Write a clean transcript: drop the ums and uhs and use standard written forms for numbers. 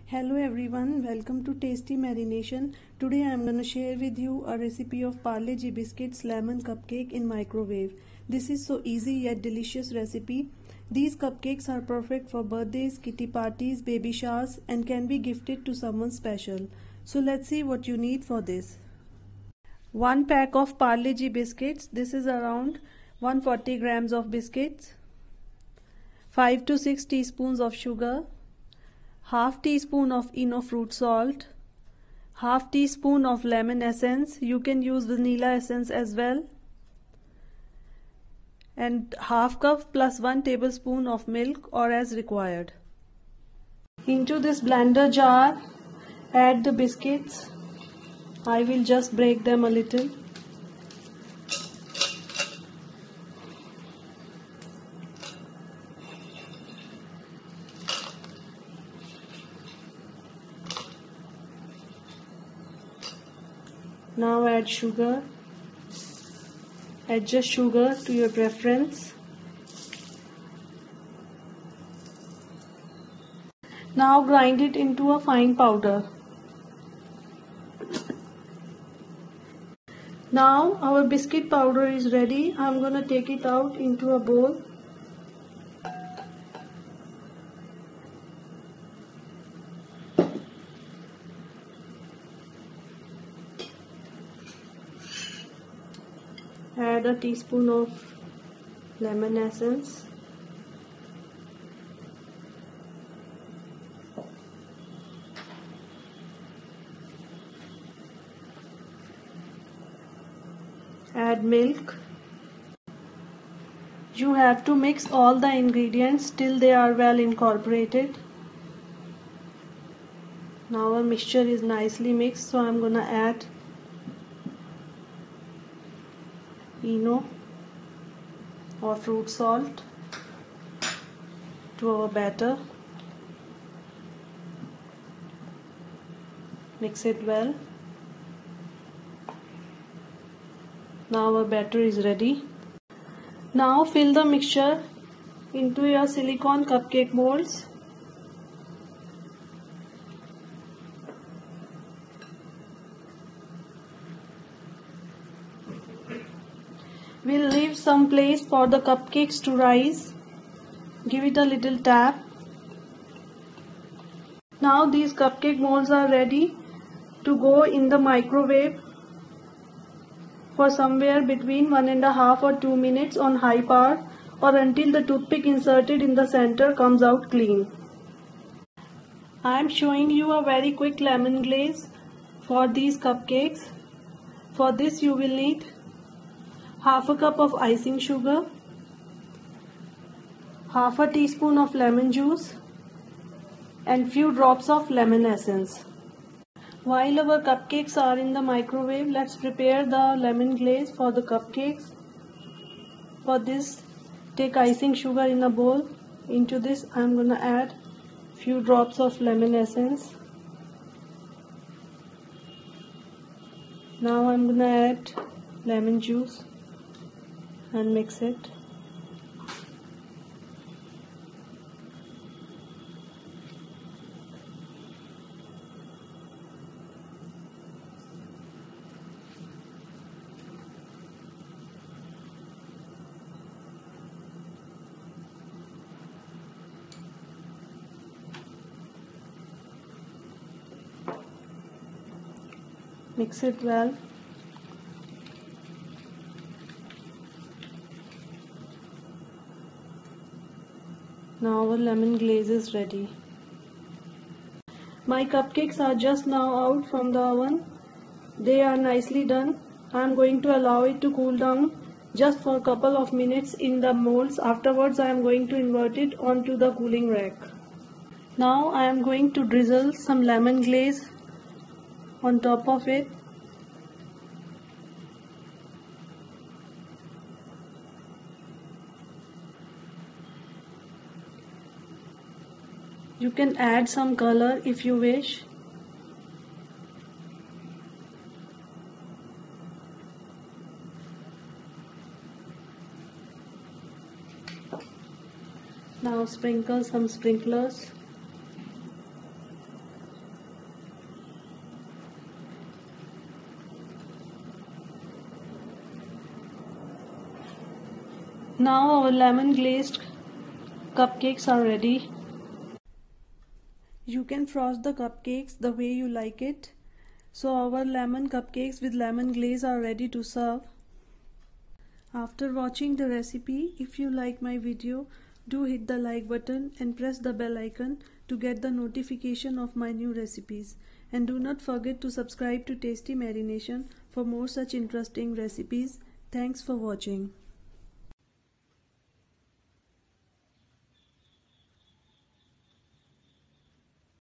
Hello everyone, welcome to Tasty Marination. Today I am going to share with you a recipe of Parle-G Biscuits lemon cupcake in microwave. This is so easy yet delicious recipe. These cupcakes are perfect for birthdays, kitty parties, baby showers and can be gifted to someone special. So let's see what you need for this. 1 pack of Parle-G biscuits. This is around 140 grams of biscuits. 5 to 6 teaspoons of sugar. Half teaspoon of fruit salt, half teaspoon of lemon essence, you can use vanilla essence as well, and half cup plus 1 tablespoon of milk or as required. Into this blender jar, add the biscuits. I will just break them a little. Now add sugar. Adjust sugar to your preference. Now grind it into a fine powder. Now our biscuit powder is ready. I'm going to take it out into a bowl. Add a teaspoon of lemon essence. Add milk. You have to mix all the ingredients till they are well incorporated. Now our mixture is nicely mixed, so I'm gonna add or fruit salt to our batter. Mix it well. Now our batter is ready. Now fill the mixture into your silicone cupcake molds. We'll leave some place for the cupcakes to rise. Give it a little tap. Now these cupcake molds are ready to go in the microwave for somewhere between 1.5 or 2 minutes on high power, or until the toothpick inserted in the center comes out clean. I am showing you a very quick lemon glaze for these cupcakes. For this you will need half a cup of icing sugar, half a teaspoon of lemon juice and few drops of lemon essence. While our cupcakes are in the microwave, let's prepare the lemon glaze for the cupcakes. For this, take icing sugar in a bowl. Into this I am going to add few drops of lemon essence. Now I am going to add lemon juice and mix it. Mix it well. Now our lemon glaze is ready. My cupcakes are just now out from the oven. They are nicely done. I am going to allow it to cool down just for a couple of minutes in the molds. Afterwards I am going to invert it onto the cooling rack. Now I am going to drizzle some lemon glaze on top of it. You can add some color if you wish. Now sprinkle some sprinklers. Now our lemon glazed cupcakes are ready. You can frost the cupcakes the way you like it. So our lemon cupcakes with lemon glaze are ready to serve. After watching the recipe, if you like my video, do hit the like button and press the bell icon to get the notification of my new recipes. And do not forget to subscribe to Tasty Marination for more such interesting recipes. Thanks for watching.